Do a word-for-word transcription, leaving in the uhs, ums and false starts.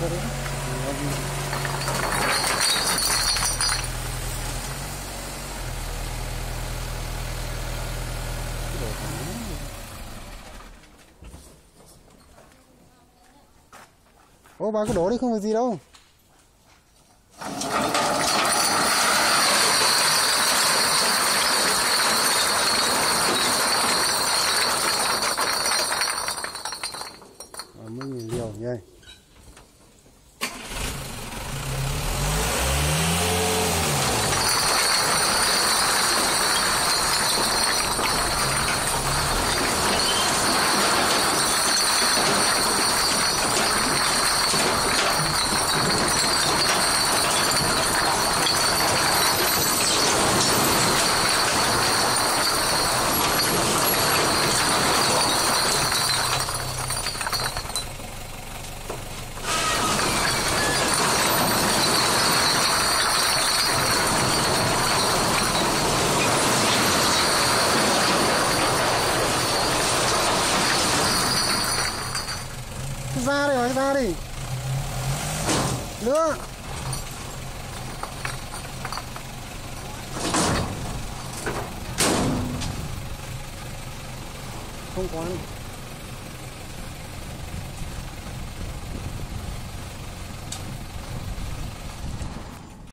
Cái đấy. Ô, bà cứ đổ đi không việc gì đâu. Mấy nghìn liều nhỉ. Ra đây rồi, ra đi. Nữa. Không có.